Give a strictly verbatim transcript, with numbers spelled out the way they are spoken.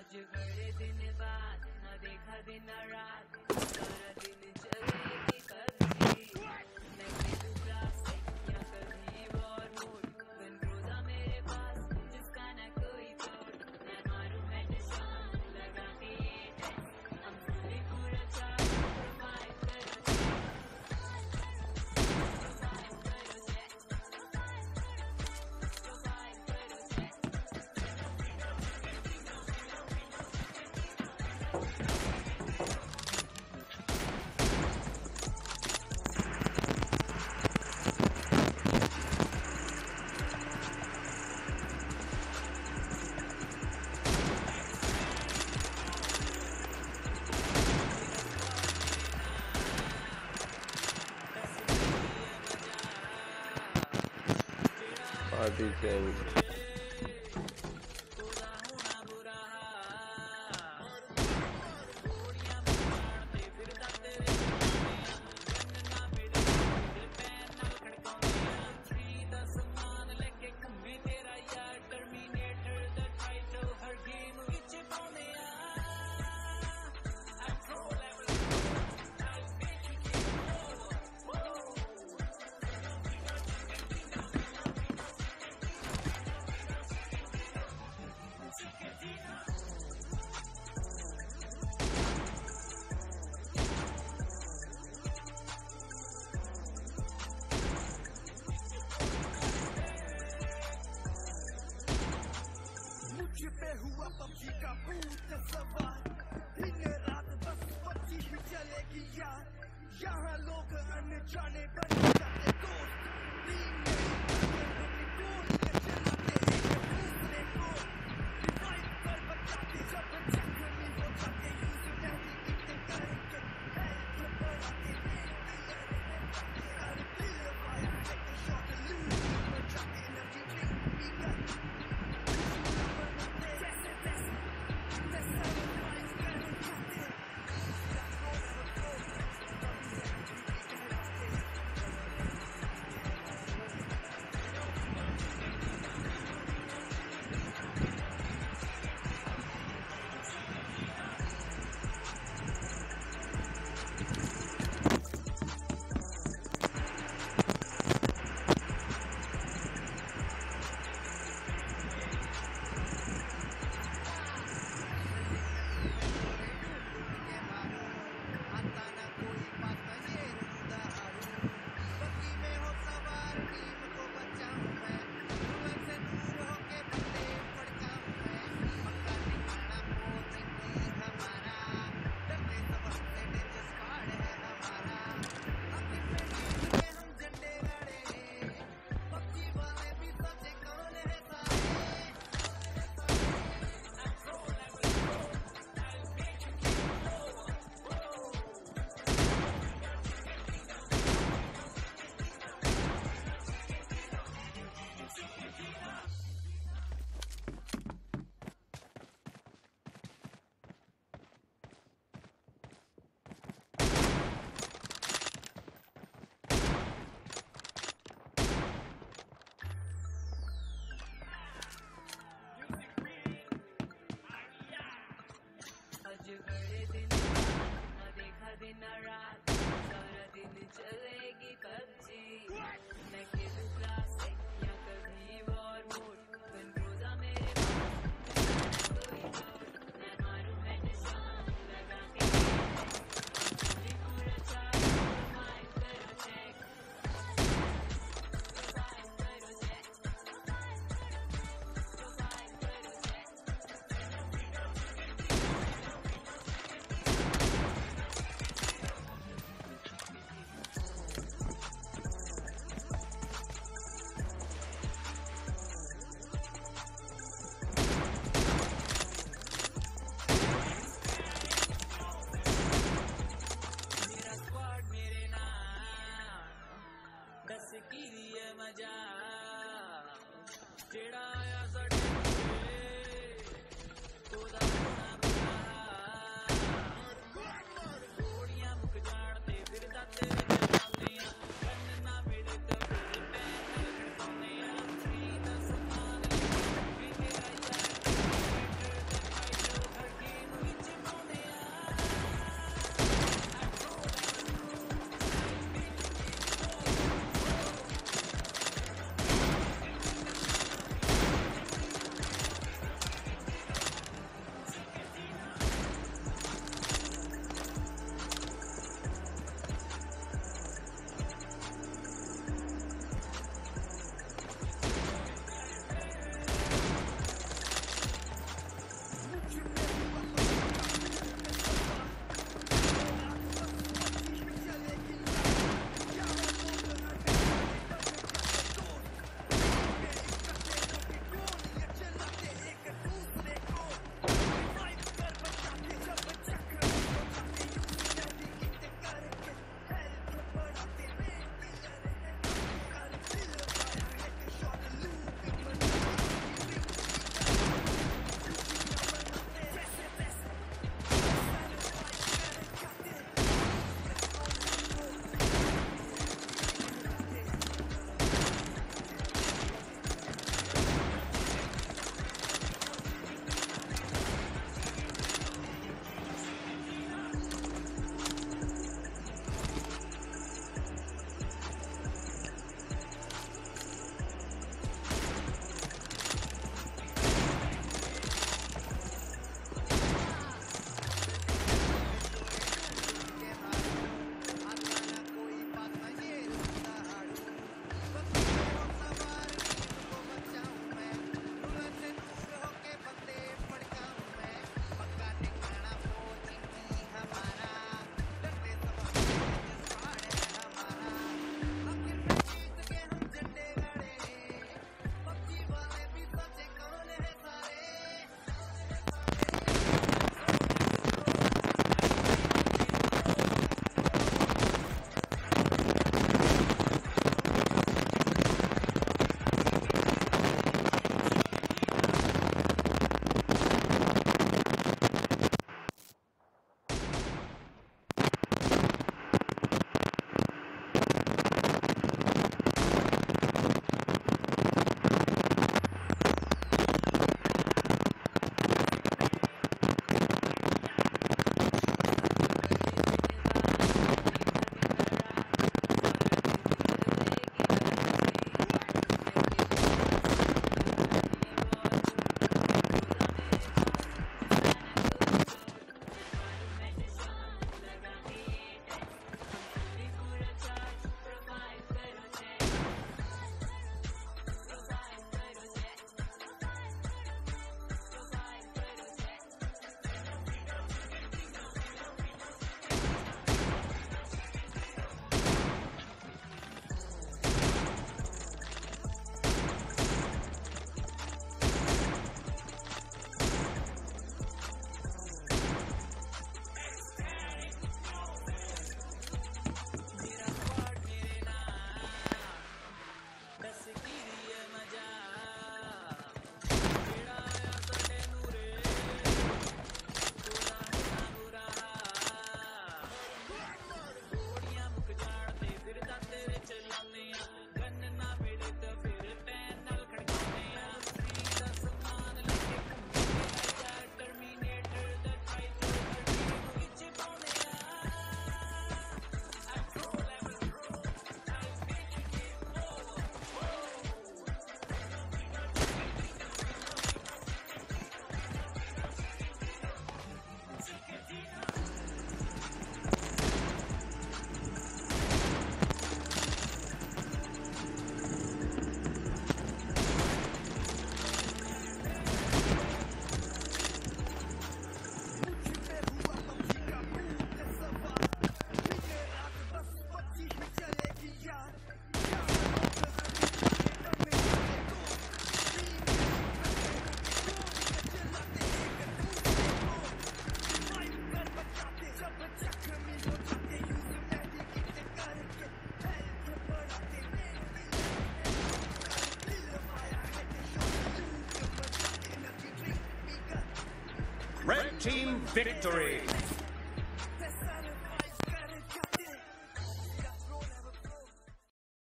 आज बड़े दिन बाद न देखा दिन रात, सारा दिन चलेगी कब्जी। मैं खेलूं क्लासिक या कभी वॉर मोड, गन रोजा मेरे पास जिसका न कोई तोड़। मैं मारूं हेडशॉट लगा के ये टेस्ट, हम पूरी पूरा चार्ज प्रोवाइड करो पार्टी चेंज। पे हुआ पबजी का भूत सवार, दिन रात बस पबजी ही चलेगी यार। यहाँ लोग अनजाने बन जाते दोस्त, टीम में गोलियां चलाते एक दूसरे को, रिवाइव कर बचाते जब जख्मी हो जाते। यूज नहीं इतने करके हेल्थ बढ़ाते, हर किल फायर टेक शॉट लूज बचाते। एनर्जी ड्रिंक पीकर बड़े दिन न देखा दिन रात, सारा दिन चलेगी कब्जी। मैं खेलूं क्लासिक या कभी वॉर मोड, गन रोजा मेरे पास जिसका न कोई तोड़। मैं मारूं हेडशॉट लगा के पूरी पूरा चार्ज प्रोवाइड करो चेक, प्रोवाइड करो चेक, प्रोवाइड करो चेक। दस की ये मजा जेड़ा आया सड़े तोदा होना बुरा, गोलियां मुक जाणते फिर तेरे जमाने, गन ना मिले तो फिर पैन खड़काउने। फ्री दा समान भी तेरा यार, बेटर द फाइटर हर team victory.